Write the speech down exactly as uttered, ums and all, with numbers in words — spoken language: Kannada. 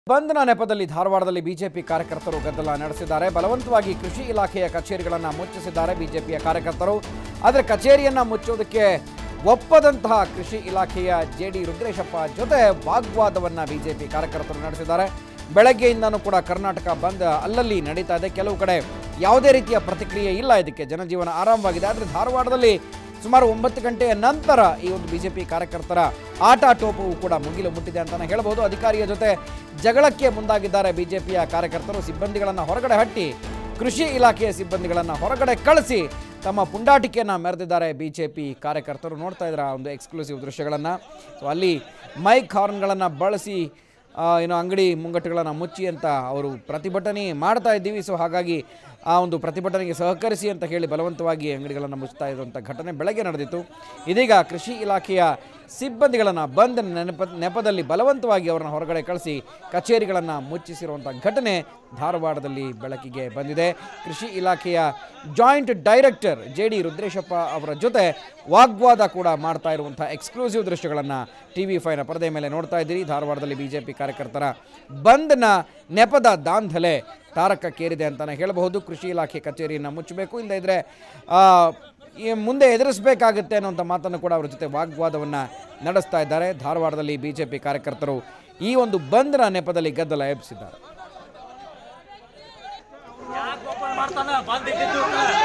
ಬಂದ್ನ ನೆಪದಲ್ಲಿ ಧಾರವಾಡದಲ್ಲಿ ಬಿಜೆಪಿ ಕಾರ್ಯಕರ್ತರು ಗದ್ದಲ ನಡೆಸಿದ್ದಾರೆ. ಬಲವಂತವಾಗಿ ಕೃಷಿ ಇಲಾಖೆಯ ಕಚೇರಿಗಳನ್ನು ಮುಚ್ಚಿಸಿದ್ದಾರೆ ಬಿಜೆಪಿಯ ಕಾರ್ಯಕರ್ತರು. ಆದರೆ ಕಚೇರಿಯನ್ನು ಮುಚ್ಚೋದಕ್ಕೆ ಒಪ್ಪದಂತಹ ಕೃಷಿ ಇಲಾಖೆಯ ಜೆಡಿ ರುದ್ರೇಶಪ್ಪ ಜೊತೆ ವಾಗ್ವಾದವನ್ನು ಬಿಜೆಪಿ ಕಾರ್ಯಕರ್ತರು ನಡೆಸಿದ್ದಾರೆ. ಬೆಳಗ್ಗೆಯಿಂದನೂ ಕೂಡ ಕರ್ನಾಟಕ ಬಂದ್ ಅಲ್ಲಲ್ಲಿ ನಡೀತಾ ಇದೆ. ಕೆಲವು ಕಡೆ ಯಾವುದೇ ರೀತಿಯ ಪ್ರತಿಕ್ರಿಯೆ ಇಲ್ಲ. ಇದಕ್ಕೆ ಜನಜೀವನ ಆರಂಭವಾಗಿದೆ. ಆದರೆ ಧಾರವಾಡದಲ್ಲಿ ಸುಮಾರು ಒಂಬತ್ತು ಗಂಟೆಯ ನಂತರ ಈ ಒಂದು ಬಿಜೆಪಿ ಕಾರ್ಯಕರ್ತರ ಆಟ ಟೋಪವು ಕೂಡ ಮುಗಿಲು ಮುಟ್ಟಿದೆ ಅಂತಲೇ ಹೇಳಬಹುದು. ಅಧಿಕಾರಿಯ ಜೊತೆ ಜಗಳಕ್ಕೆ ಮುಂದಾಗಿದ್ದಾರೆ ಬಿಜೆಪಿಯ ಕಾರ್ಯಕರ್ತರು. ಸಿಬ್ಬಂದಿಗಳನ್ನು ಹೊರಗಡೆ ಹಟ್ಟಿ ಕೃಷಿ ಇಲಾಖೆಯ ಸಿಬ್ಬಂದಿಗಳನ್ನು ಹೊರಗಡೆ ಕಳಿಸಿ ತಮ್ಮ ಪುಂಡಾಟಿಕೆಯನ್ನು ಮೆರೆದಿದ್ದಾರೆ ಬಿಜೆಪಿ ಕಾರ್ಯಕರ್ತರು. ನೋಡ್ತಾ ಇದ್ದಾರೆ ಆ ಒಂದು ಎಕ್ಸ್ಕ್ಲೂಸಿವ್ ದೃಶ್ಯಗಳನ್ನು. ಸೊ ಅಲ್ಲಿ ಮೈಕ್ ಹಾರ್ನ್ಗಳನ್ನು ಬಳಸಿ ಏನು ಅಂಗಡಿ ಮುಂಗಟ್ಟುಗಳನ್ನು ಮುಚ್ಚಿ ಅಂತ ಅವರು ಪ್ರತಿಭಟನೆ ಮಾಡ್ತಾ ಇದ್ದೀವಿ, ಸೊ ಹಾಗಾಗಿ ಆ ಒಂದು ಪ್ರತಿಭಟನೆಗೆ ಸಹಕರಿಸಿ ಅಂತ ಹೇಳಿ ಬಲವಂತವಾಗಿ ಅಂಗಡಿಗಳನ್ನು ಮುಚ್ತಾ ಇರುವಂಥ ಘಟನೆ ಬೆಳಗ್ಗೆ ನಡೆದಿತ್ತು. ಇದೀಗ ಕೃಷಿ ಇಲಾಖೆಯ ಸಿಬ್ಬಂದಿಗಳನ್ನು ಬಂದ್ ನೆನಪ ನೆಪದಲ್ಲಿ ಬಲವಂತವಾಗಿ ಅವರನ್ನು ಹೊರಗಡೆ ಕಳಿಸಿ ಕಚೇರಿಗಳನ್ನು ಮುಚ್ಚಿಸಿರುವಂಥ ಘಟನೆ ಧಾರವಾಡದಲ್ಲಿ ಬೆಳಕಿಗೆ ಬಂದಿದೆ. ಕೃಷಿ ಇಲಾಖೆಯ joint director J D Rudreshappa ಅವರ ಜೊತೆ ವಾಗ್ವಾದ ಕೂಡ ಮಾಡ್ತಾ ಇರುವಂಥ ಎಕ್ಸ್ಕ್ಲೂಸಿವ್ ದೃಶ್ಯಗಳನ್ನು ಟಿ ವಿ ಫೈವ್ನ ಪರದೆ ಮೇಲೆ ನೋಡ್ತಾ ಇದ್ದೀರಿ. ಧಾರವಾಡದಲ್ಲಿ ಬಿಜೆಪಿ ಕಾರ್ಯಕರ್ತರ ಬಂದ್ನ ನೆಪದ ದಾಂಧಲೆ ತಾರಕಕ್ಕೇರಿದೆ ಅಂತಲೇ ಹೇಳಬಹುದು. ಕೃಷಿ ಇಲಾಖೆ ಕಚೇರಿಯನ್ನು ಮುಚ್ಚಬೇಕು, ಇಲ್ಲದೇ ಇದ್ದರೆ ಮುಂದೆ ಎದುರಿಸಬೇಕಾಗುತ್ತೆ ಅನ್ನೋಂಥ ಮಾತನ್ನು ಕೂಡ ಅವರ ಜೊತೆ ವಾಗ್ವಾದವನ್ನು ನಡೆಸ್ತಾ ಇದ್ದಾರೆ. ಧಾರವಾಡದಲ್ಲಿ ಬಿಜೆಪಿ ಕಾರ್ಯಕರ್ತರು ಈ ಒಂದು ಬಂದ್ನ ನೆಪದಲ್ಲಿ ಗದ್ದಲ ಎಬ್ಬಿಸಿದ್ದಾರೆ.